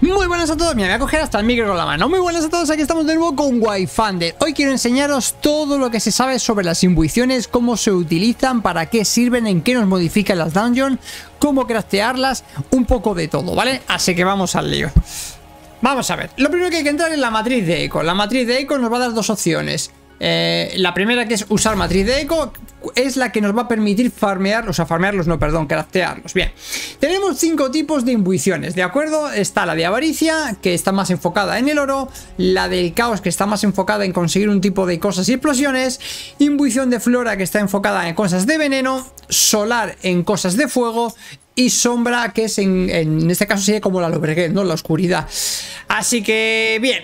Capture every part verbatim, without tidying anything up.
Muy buenas a todos, mira, me voy a coger hasta el micro con la mano. Muy buenas a todos, aquí estamos de nuevo con Wayfinder. Hoy quiero enseñaros todo lo que se sabe sobre las imbuiciones, cómo se utilizan, para qué sirven, en qué nos modifican las dungeons, cómo craftearlas, un poco de todo, ¿vale? Así que vamos al lío. Vamos a ver, lo primero que hay que entrar es la matriz de eco. La matriz de eco nos va a dar dos opciones. Eh, la primera, que es usar matriz de eco, es la que nos va a permitir farmear, o sea, farmearlos, no, perdón, craftearlos. Bien, tenemos cinco tipos de imbuiciones, ¿de acuerdo? Está la de avaricia, que está más enfocada en el oro, la del caos, que está más enfocada en conseguir un tipo de cosas y explosiones, imbuición de flora, que está enfocada en cosas de veneno, solar en cosas de fuego, y sombra, que es en, en este caso sería como la lobreguez, ¿no? La oscuridad. Así que, bien.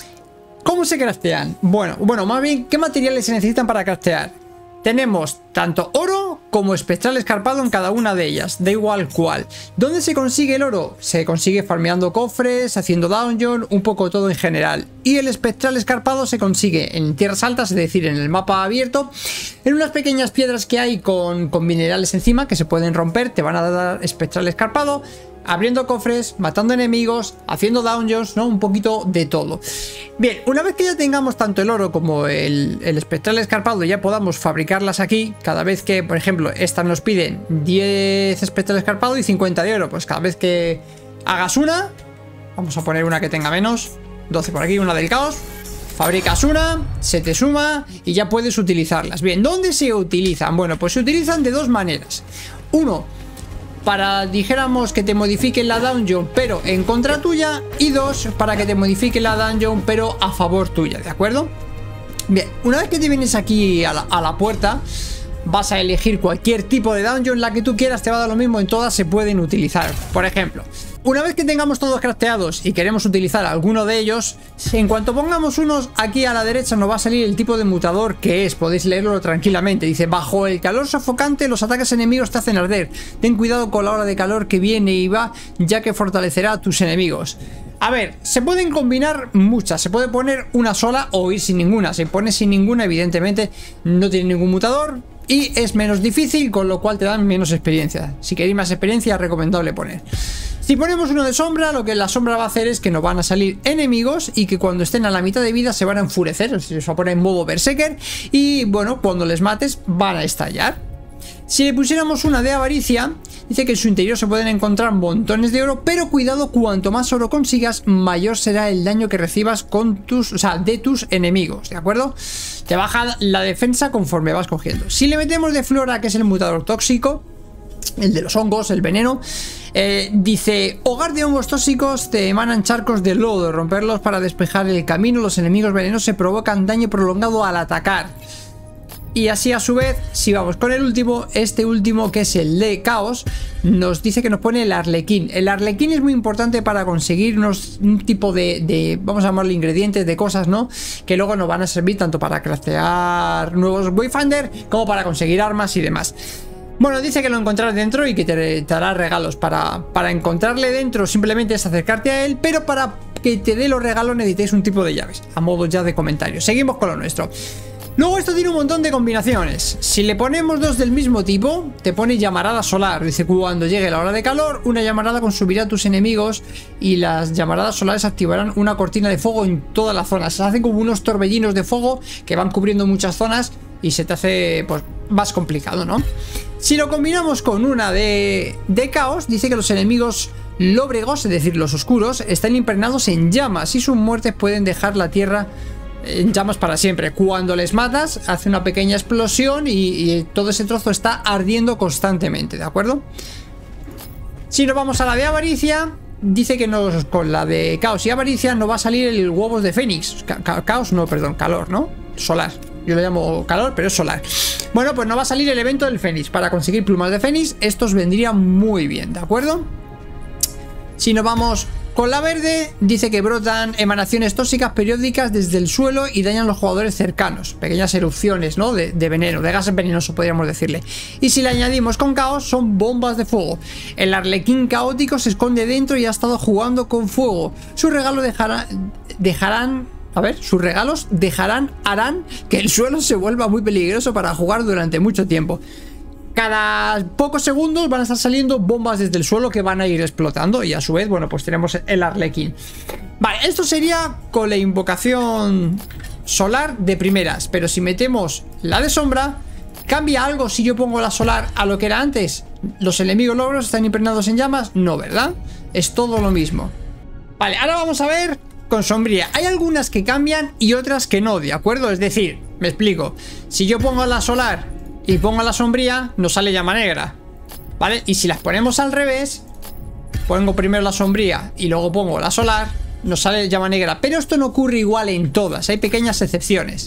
¿Cómo se craftean? Bueno, bueno, más bien, ¿qué materiales se necesitan para craftear? Tenemos tanto oro como espectral escarpado en cada una de ellas, da igual cuál. ¿Dónde se consigue el oro? Se consigue farmeando cofres, haciendo dungeon, un poco todo en general. Y el espectral escarpado se consigue en tierras altas, es decir, en el mapa abierto, en unas pequeñas piedras que hay con, con minerales encima que se pueden romper, te van a dar espectral escarpado. Abriendo cofres, matando enemigos, haciendo dungeons, ¿no? Un poquito de todo. Bien, una vez que ya tengamos tanto el oro como el, el espectral escarpado, ya podamos fabricarlas aquí. Cada vez que, por ejemplo, estas nos piden diez espectral escarpado y cincuenta de oro, pues cada vez que hagas una, vamos a poner una que tenga menos, doce por aquí, una del caos. Fabricas una, se te suma y ya puedes utilizarlas. Bien, ¿dónde se utilizan? Bueno, pues se utilizan de dos maneras. Uno, para, dijéramos, que te modifiquen la dungeon pero en contra tuya, y dos, para que te modifique la dungeon pero a favor tuya, ¿de acuerdo? Bien, una vez que te vienes aquí a la, a la puerta, vas a elegir cualquier tipo de dungeon, la que tú quieras, te va a dar lo mismo, en todas se pueden utilizar. Por ejemplo, una vez que tengamos todos crafteados y queremos utilizar alguno de ellos, en cuanto pongamos unos, aquí a la derecha nos va a salir el tipo de mutador que es, podéis leerlo tranquilamente. Dice: bajo el calor sofocante los ataques enemigos te hacen arder, ten cuidado con la ola de calor que viene y va, ya que fortalecerá a tus enemigos. A ver, se pueden combinar muchas, se puede poner una sola o ir sin ninguna. Si pones sin ninguna, evidentemente no tiene ningún mutador y es menos difícil, con lo cual te dan menos experiencia. Si queréis más experiencia, es recomendable poner. Si ponemos uno de sombra, lo que la sombra va a hacer es que nos van a salir enemigos y que cuando estén a la mitad de vida se van a enfurecer, se les va a poner en modo berserker y, bueno, cuando les mates van a estallar. Si le pusiéramos una de avaricia, dice que en su interior se pueden encontrar montones de oro, pero cuidado, cuanto más oro consigas, mayor será el daño que recibas con tus, o sea, de tus enemigos, ¿de acuerdo? Te baja la defensa conforme vas cogiendo. Si le metemos de flora, que es el mutador tóxico, el de los hongos, el veneno, eh, dice: hogar de hongos tóxicos, te emanan charcos de lodo, romperlos para despejar el camino, los enemigos venenosos se provocan daño prolongado al atacar. Y así a su vez, si vamos con el último, este último, que es el de caos, nos dice que nos pone el arlequín. El arlequín es muy importante para conseguirnos un tipo de, de, vamos a llamarlo, ingredientes de cosas, ¿no? Que luego nos van a servir tanto para craftear nuevos Wayfinder como para conseguir armas y demás. Bueno, dice que lo encontrarás dentro y que te, te hará regalos. Para, para encontrarle dentro simplemente es acercarte a él, pero para que te dé los regalos necesitáis un tipo de llaves, a modo ya de comentario. Seguimos con lo nuestro. Luego esto tiene un montón de combinaciones. Si le ponemos dos del mismo tipo, te pone llamarada solar. Dice: cuando llegue la hora de calor, una llamarada consumirá a tus enemigos y las llamaradas solares activarán una cortina de fuego en toda la zona. Se hacen como unos torbellinos de fuego que van cubriendo muchas zonas y se te hace, pues, más complicado, ¿no? Si lo combinamos con una de, de caos, dice que los enemigos lóbregos, es decir, los oscuros, están impregnados en llamas y sus muertes pueden dejar la tierra en llamas para siempre. Cuando les matas, hace una pequeña explosión y, y todo ese trozo está ardiendo constantemente, ¿de acuerdo? Si nos vamos a la de avaricia, dice que nos, con la de caos y avaricia nos va a salir el huevos de fénix. Ca ca caos, no, perdón, calor, ¿no? Solar. Yo lo llamo calor, pero es solar. Bueno, pues nos va a salir el evento del fénix. Para conseguir plumas de fénix, estos vendrían muy bien, ¿de acuerdo? Si nos vamos con la verde, dice que brotan emanaciones tóxicas periódicas desde el suelo y dañan a los jugadores cercanos. Pequeñas erupciones, ¿no? De, de veneno, de gas venenoso, podríamos decirle. Y si le añadimos con caos, son bombas de fuego. El arlequín caótico se esconde dentro y ha estado jugando con fuego. Su regalo dejará, dejarán... A ver, sus regalos dejarán, harán que el suelo se vuelva muy peligroso para jugar durante mucho tiempo. cada pocos segundos van a estar saliendo bombas desde el suelo que van a ir explotando. Y a su vez, bueno, pues tenemos el arlequín. Vale, esto sería con la invocación solar de primeras. Pero si metemos la de sombra, ¿cambia algo si yo pongo la solar a lo que era antes? ¿Los enemigos logros están impregnados en llamas? No, ¿verdad? Es todo lo mismo. Vale, ahora vamos a ver con sombría. Hay algunas que cambian y otras que no, ¿de acuerdo? Es decir, me explico. Si yo pongo la solar y pongo la sombría, nos sale llama negra, ¿vale? Y si las ponemos al revés, pongo primero la sombría y luego pongo la solar, nos sale llama negra. Pero esto no ocurre igual en todas, hay pequeñas excepciones.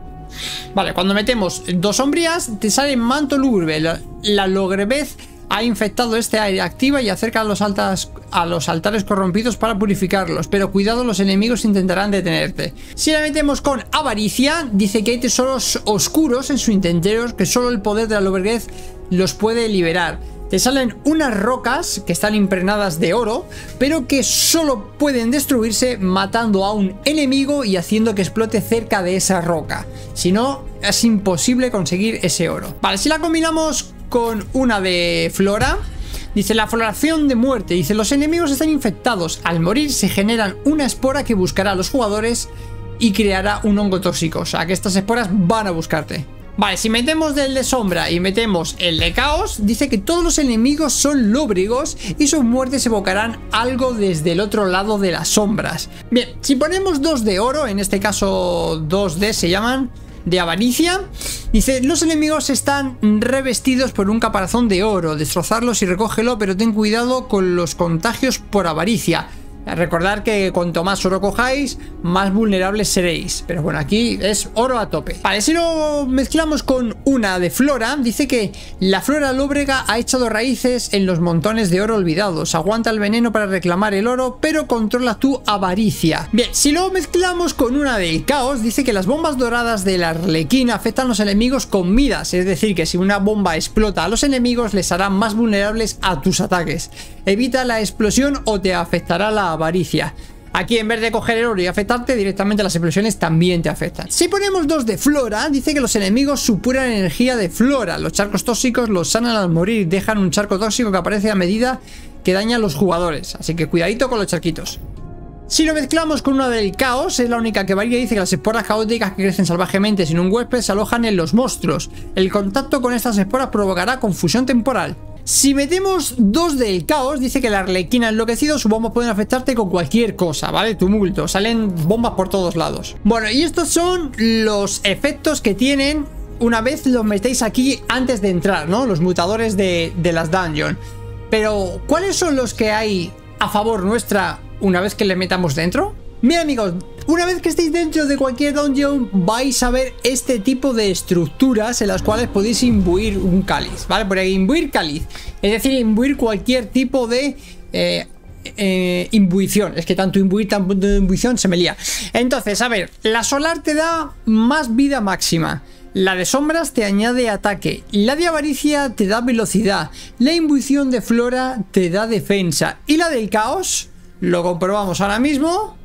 Vale, cuando metemos dos sombrías, te sale manto lúgubre. La, la logrebez ha infectado este aire, activa y acerca a los, altas, a los altares corrompidos para purificarlos. Pero cuidado, los enemigos intentarán detenerte. Si la metemos con avaricia, dice que hay tesoros oscuros en su interior que solo el poder de la logrebez los puede liberar. Te salen unas rocas que están impregnadas de oro, pero que solo pueden destruirse matando a un enemigo y haciendo que explote cerca de esa roca. Si no, es imposible conseguir ese oro. Vale, si la combinamos con una de flora, dice la floración de muerte. Dice, los enemigos están infectados. Al morir se generan una espora que buscará a los jugadores y creará un hongo tóxico. O sea que estas esporas van a buscarte. Vale, si metemos del de sombra y metemos el de caos, dice que todos los enemigos son lóbregos y sus muertes evocarán algo desde el otro lado de las sombras. Bien, si ponemos dos de oro, en este caso dos D se llaman, de avaricia, dice, los enemigos están revestidos por un caparazón de oro, destrozarlos y recógelo, pero ten cuidado con los contagios por avaricia. Recordad que cuanto más oro cojáis, más vulnerables seréis. Pero bueno, aquí es oro a tope. Vale, si lo mezclamos con una de flora, dice que la flora lóbrega ha echado raíces en los montones de oro olvidados. Aguanta el veneno para reclamar el oro, pero controla tu avaricia. Bien, si lo mezclamos con una del caos, dice que las bombas doradas de la arlequina afectan a los enemigos con miras. Es decir, que si una bomba explota a los enemigos, les hará más vulnerables a tus ataques. Evita la explosión o te afectará la avaricia. Aquí, en vez de coger el oro y afectarte, directamente las explosiones también te afectan. Si ponemos dos de flora, dice que los enemigos supuran energía de flora. Los charcos tóxicos los sanan al morir. Dejan un charco tóxico que aparece a medida que daña a los jugadores. Así que cuidadito con los charquitos. Si lo mezclamos con una del caos, es la única que varía. Dice que las esporas caóticas que crecen salvajemente sin un huésped se alojan en los monstruos. El contacto con estas esporas provocará confusión temporal. Si metemos dos del caos, dice que la arlequina enloquecido, sus bombas pueden afectarte con cualquier cosa, ¿vale? Tumulto, salen bombas por todos lados. Bueno, y estos son los efectos que tienen una vez los metéis aquí antes de entrar, ¿no? Los mutadores de, de las dungeons. Pero, ¿cuáles son los que hay a favor nuestra una vez que le metamos dentro? Mira, amigos, una vez que estéis dentro de cualquier dungeon vais a ver este tipo de estructuras en las cuales podéis imbuir un cáliz, ¿vale? Por ahí, imbuir cáliz, es decir, imbuir cualquier tipo de eh, eh, imbuición. Es que tanto imbuir, tanto imbuición se me lía. Entonces, a ver, la solar te da más vida máxima. La de sombras te añade ataque. La de avaricia te da velocidad. La imbuición de flora te da defensa. Y la del caos, lo comprobamos ahora mismo.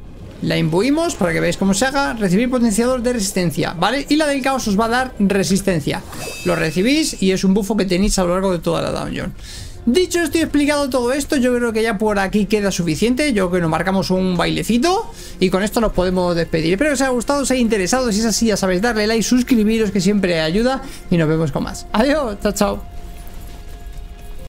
La imbuimos para que veáis cómo se haga. Recibir potenciador de resistencia, ¿vale? Y la del caos os va a dar resistencia. Lo recibís y es un buffo que tenéis a lo largo de toda la dungeon. Dicho esto y explicado todo esto, yo creo que ya por aquí queda suficiente. Yo creo que nos marcamos un bailecito y con esto nos podemos despedir. Espero que os haya gustado, os haya interesado. Si es así, ya sabéis, darle like, suscribiros, que siempre ayuda. Y nos vemos con más. Adiós, chao, chao.